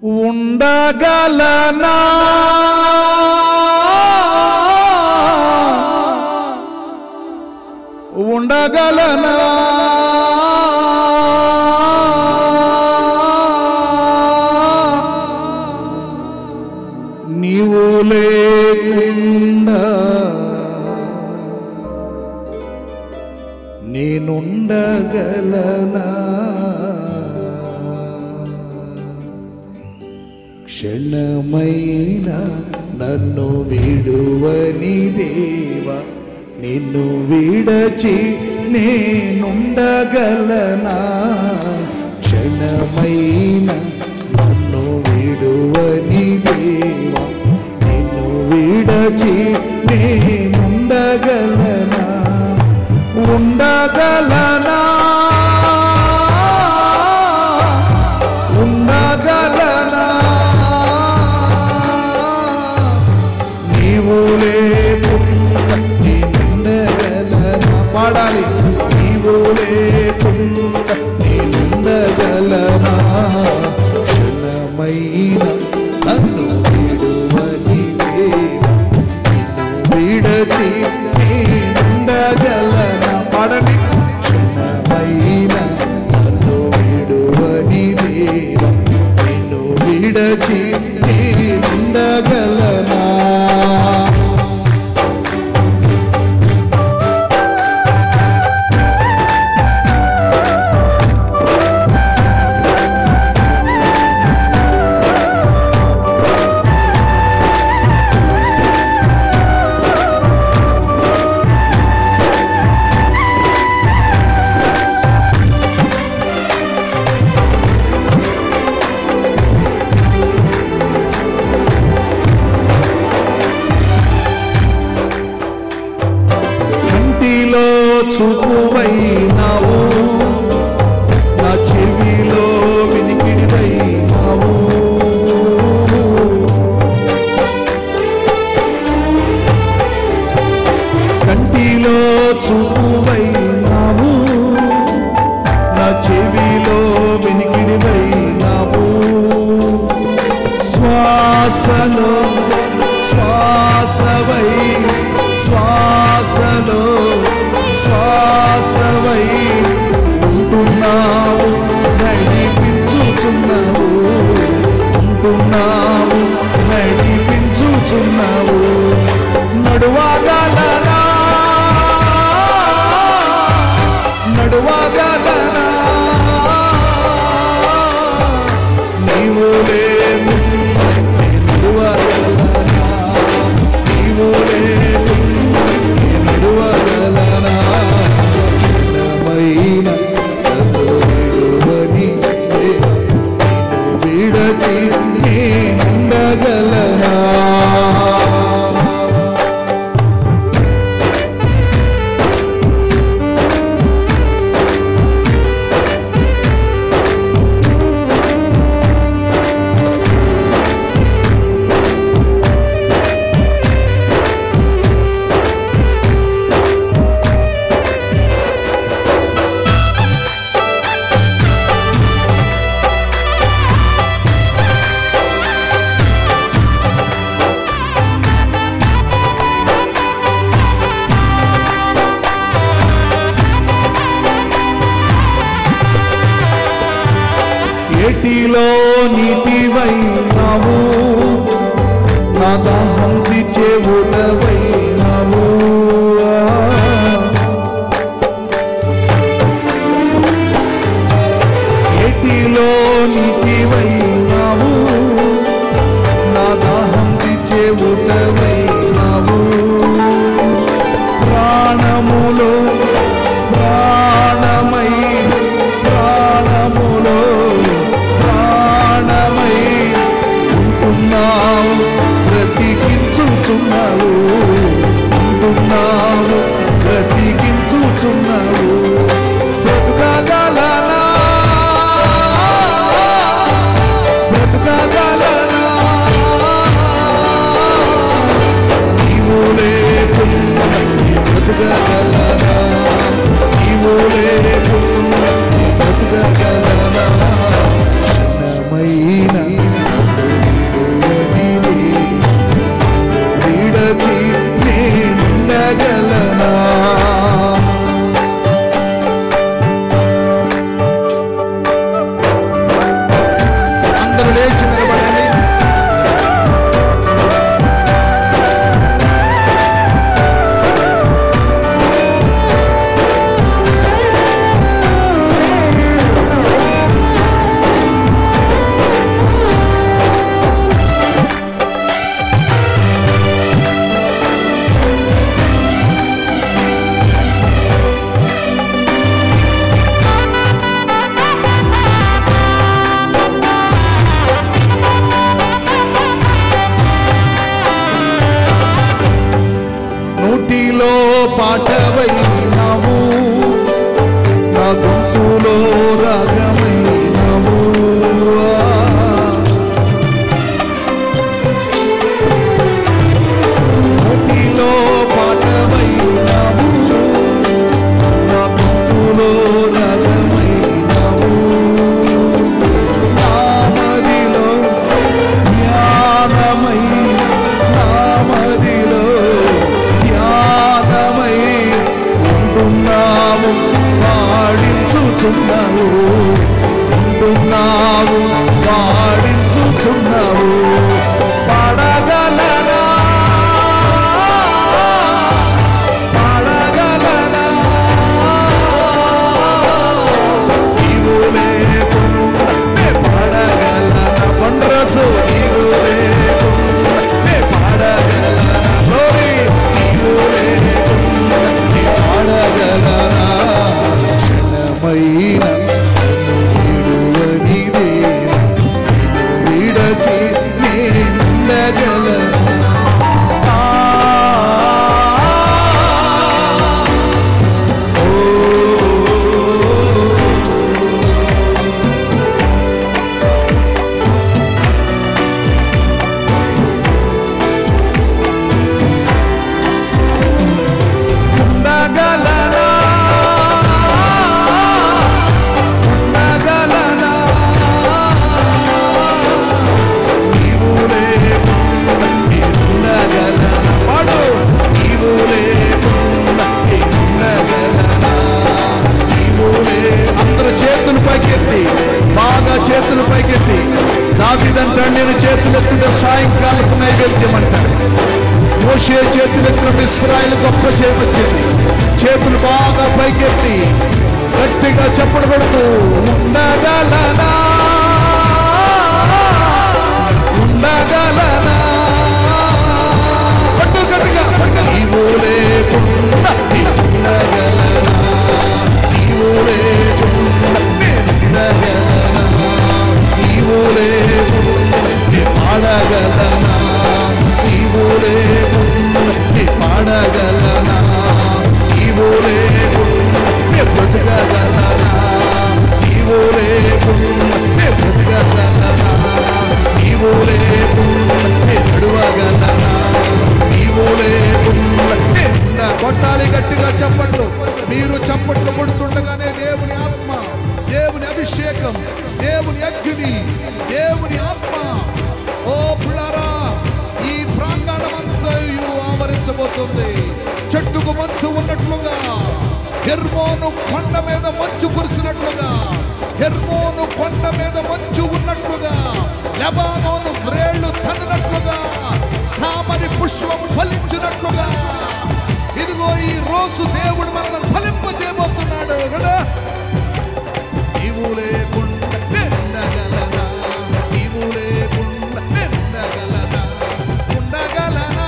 ఉండగలనా ఉండగలనా నీవు లేకుండా నేనుండగలనా క్షణమైన నన్ను విడువని దేవా నిన్ను విడచి నేనుండగలనా క్షణమైన నన్ను విడువని దేవా నిన్ను విడచి నేనుండగలనా ఉండగలనా ఉండగలనా నీవు లేకుండా నేనుండగలనా పాడాలి నీవు లేకుండా నేనుండగలనా క్షణమైన నన్ను విడువని దేవా నిన్ను విడచి నేనుండగలనా పాడండి క్షణమైన నన్ను విడువని దేవా నిన్ను విడచి నేనుండగలనా చూపువైనావు నా చెవిలో వినికిడివైనావు కంటిలో చూపువైనావు నా చెవిలో వినికిడివైనావు శ్వాసలో శ్వాసవై శ్వాసలో శ్వాసవై ఉంటున్నావు నడిపించుచున్నావు ఉంటున్నావు నడిపించుచున్నావు నడువగలనా నడువగలనా నీవు లేకుండా నడువగలనా నీవు లేకుండా నడువగలనా క్షణమైన నన్ను విడువని దేవా నిన్ను విడచి నేనుండగలనా ఏటిలో నీటివైనావు నా దాహం తీర్చే ఊటవైనావు ఏటిలో నీటివైనావు నా దాహం తీర్చే ఊటవైనావు ప్రాణములో ప్రాణమై ప్రాణములో ప్రాణమై ఉంటున్నావు బ్రతికించుచున్నావు ఉంటున్నావు బ్రతికించుచున్నావు బ్రతుకగలనా బ్రతుకగలనా చేసినావు. పాడగలనా పాడగలనా నీవు లేకుండా పాడగలనా పండ్రసు నీవు లేకుండా పాడగలనా గ్లోరీ నీవు లేకుండా పాడగలనా క్షణమైన విడువని దేవా విడచి నేనుండగలనా చేతులు పైకెత్తి దావీదంటాడు నేను చేతులెత్తుట సాయంకాలపు నైవేద్యం అంటాడు. మోషే చేతులెత్తిన ఇశ్రాయేలు గొప్ప చేయవచ్చింది. చేతులు బాగా పైకెత్తి గట్టిగా చప్పుడు కొడుతూ ఉండగలనా ఉండగలనా పట్టు గట్టిగా నీవు లేకుండా ఉండగలనా నీవు లేకుండా ఉండగలనా నీవు లేకుండా పాడగలనా నీవు లేకుండా పాడగలనా నీవు లేకుండా బ్రతకగలనా నీవు లేకుండా బ్రతకగలనా నీవు లేకుండా నడవగలనా నీవు లేకుండా కొట్టాలి గట్టిగా చప్పట్లు. మీరు చప్పట్లు కొడుతుండగానే దేవుని ఆత్మ దేవుని అభిషేకం దేవుని అగ్ని దేవుని ఆత్మ ఓ పులారా ఈ ప్రాంగణమంతా ఆవరించబోతుంది. చెట్టుకు మంచు ఉన్నట్లుగా హెర్మోను కొండ మీద మంచు కురిసినట్లుగా హెర్మోను కొండ మీద మంచు ఉన్నట్లుగా లెబానోను వ్రేళ్లు తన్నినట్లుగా తామరి పుష్పం ఫలించినట్లుగా ఇదిగో ఈ రోజు దేవుడు మనల్ని ఫలింపజేయబోతున్నాడు కదా. నీవు లేకుండా ఉండగలనా నీవు లేకుండా ఉండగలనా ఉండగలనా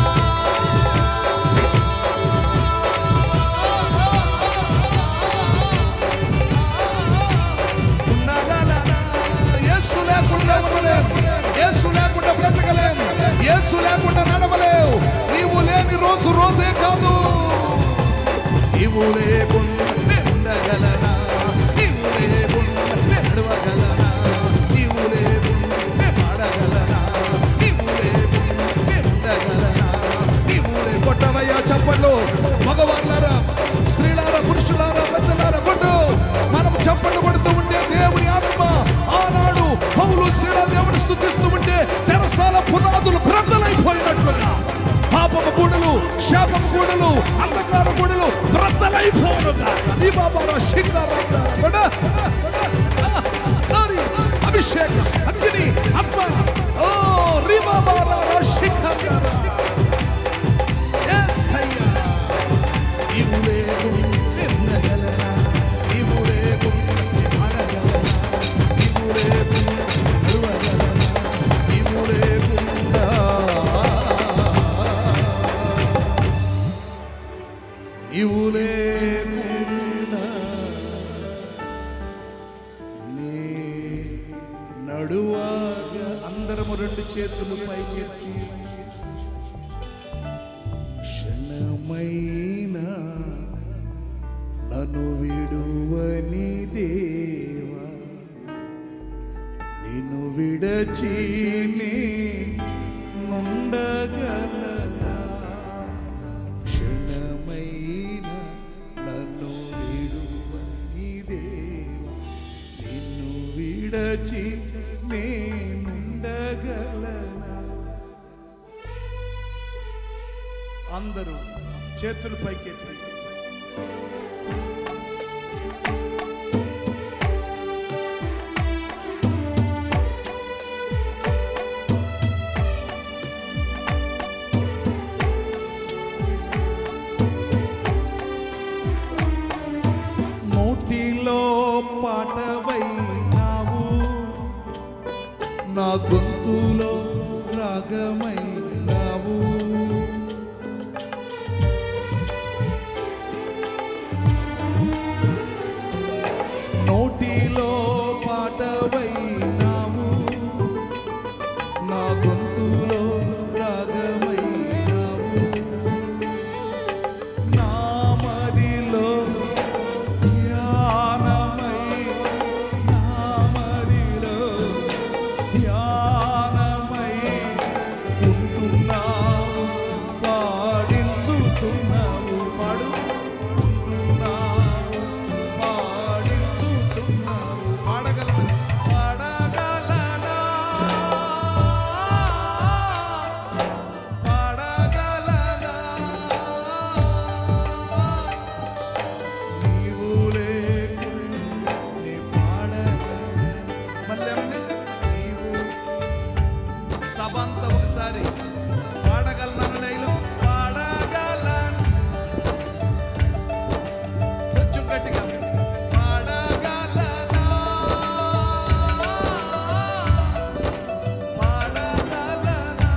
ఉండగలనా యేసు లేకుండా యేసు లేకుండా బ్రతకలేము. యేసు లేకుండా నడవలేవు. నీవు లేని రోజు రోజే కాదు. నీవు లేకుండా ఉండగలనా నీవు లేకుండా నడవగలనా నీవు లేకుండా పాడగలనా నీవు లేకుండా ఉండగలనా నీవు కొట్టవయ్యా చప్పట్లు. మగవాళ్ళారా స్త్రీలారా పురుషులారా పెద్దలారా కొట్టు. మనం చప్పట్లు కొడుతూ ఉంటే దేవుని ఆత్మ ఆనాడు పౌలు శీల దేవుని స్తుతిస్తూ ఉంటే చెరసాల పునాదులు బ్రద్దలైపోయినట్లుగా పాపపు గూడలు శాపపు గూడలు అంధకార గూడలు బ్రద్దలైపోనుగా నీ బాబారా శిఖర అభిషేకం అగ్ని ఆత్మ ఓ రీ బాబారా శిఖర యేసయ్యా నీవు లేకుండా ఉండగలనా నీవు లేకుండా పాడగలనా నీవు లేకుండా నడవగలనా నీవు లేకుండా నీవు లేకుండా నీ నడువాగా అందరము రెండు చేతులు పైకెత్తి క్షణమైనా నన్ను విడువని దేవా నిన్ను విడచి నుండగలనా క్షణమైనా నన్ను విడువని దేవా నిన్ను విడచి నేనుండగలనా. అందరూ చేతులు పైకెత్తి నా గొంతులో రాగమైనావు, నోటిలో పాటవైనావు, నా గొంతులో రాగమైనావు, నా మదిలో ధ్యానమై, నా మదిలో ధ్యానమై ఉంటున్నావు, పాడించుచున్నావు, పాడుకుంటున్నావు, పాడించుచున్నావు. పాడగలనా పాడగలనా పాడగలనా, నీవు లేకుండా నీ పాడగలనా. మళ్ళీ ఏమన్నా నీవు సభ అంతా ఒకసారి పాడగలనా డైలో పాడగలను, కొంచెం గట్టిగా పాడగలనా పాడగలనా,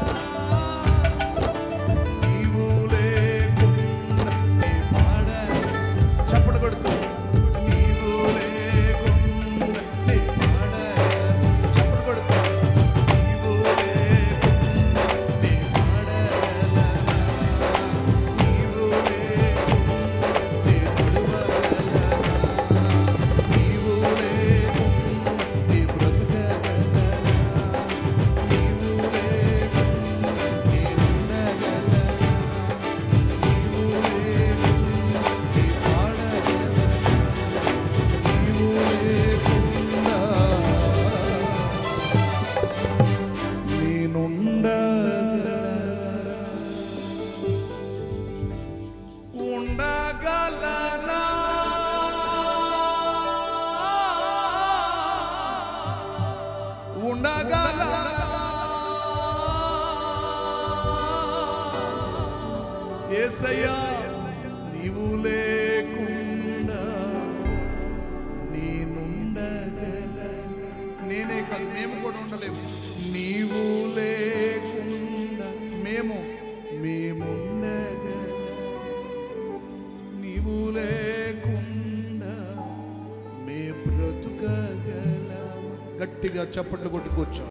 నీవు లేకుండా నీ పాడ చప్పట్లు కొడుతూ నీవు లేకుండా నీ పాడ చప్పట్లు కొడుతూ నీవు లేకుండా నీ పాడగలనా, నీవు లేకుండా నీ నడవగలనా, నీవు లేకుండా నీ బ్రతుకగలనా, నీవు లేకుండా నీ ఉండగలనా, నీవు లేకుండా నీ పాడగలనా, నీవు లేకుండా నేనుండగలనా, ఉండగలనా, ఉండగలనా, యేసయ్యా నీవు లేకుండా నేనుండగలనా. నేనే కాదు, మేము కూడా ఉండలేము. నీవు లేకుండా మేముండగలనా, నీవు లేకుండా మే బ్రతుకగలమా. గట్టిగా చప్పట్లు కొట్టి కూర్చో.